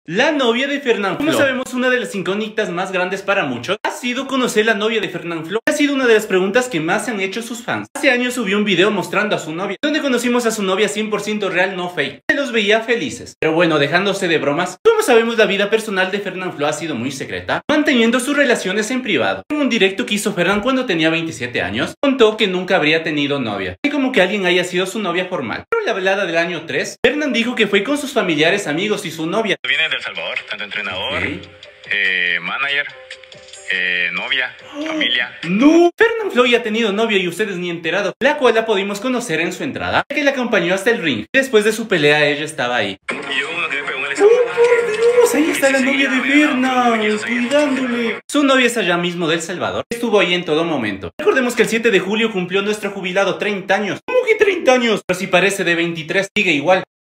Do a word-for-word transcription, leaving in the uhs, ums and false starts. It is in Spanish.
La novia de Fernán Flo. Como sabemos, una de las incógnitas más grandes para muchos ha sido conocer la novia de Fernán Flo. Ha sido una de las preguntas que más se han hecho sus fans. Hace años subió un video mostrando a su novia, donde conocimos a su novia cien por ciento real, no fake. Se los veía felices. Pero bueno, dejándose de bromas, como sabemos, la vida personal de Fernán Flo ha sido muy secreta, manteniendo sus relaciones en privado. En un directo que hizo Fernán cuando tenía veintisiete años, contó que nunca habría tenido novia, y como que alguien haya sido su novia formal. Pero en la velada del año tres, Fernán dijo que fue con sus familiares, amigos y su novia. Viene de El Salvador, tanto entrenador, ¿Sí? eh, manager, eh, novia, familia. ¡No! Fernán Flo ya ha tenido novia y ustedes ni enterado, la cual la pudimos conocer en su entrada, que la acompañó hasta el ring. Después de su pelea, ella estaba ahí. Y yo uno que me pegó en el ¡Oh, estómago. por Dios! Ahí está la novia de Fernán, cuidándole. Su novia es allá mismo del Salvador. Estuvo ahí en todo momento. Recordemos que el siete de julio cumplió nuestro jubilado treinta años. ¿Cómo que treinta años? Pero si parece de veintitrés, sigue igual.